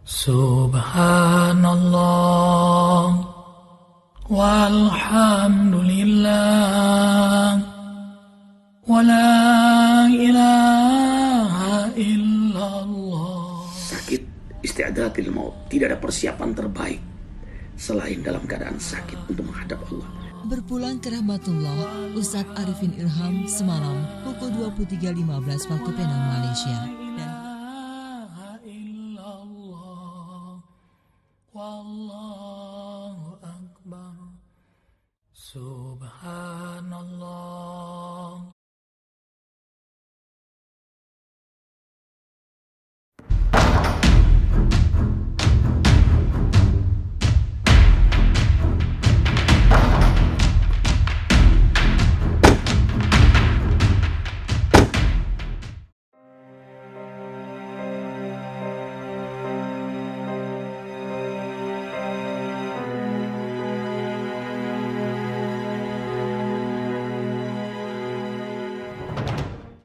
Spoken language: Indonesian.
Subhanallah walhamdulillah wala ilaha illallah. Sakit isti'adatil maut, tidak ada persiapan terbaik selain dalam keadaan sakit untuk menghadap Allah. Berpulang ke rahmatullah, Ustadz Arifin Ilham semalam pukul 23.15 waktu Penang, Malaysia.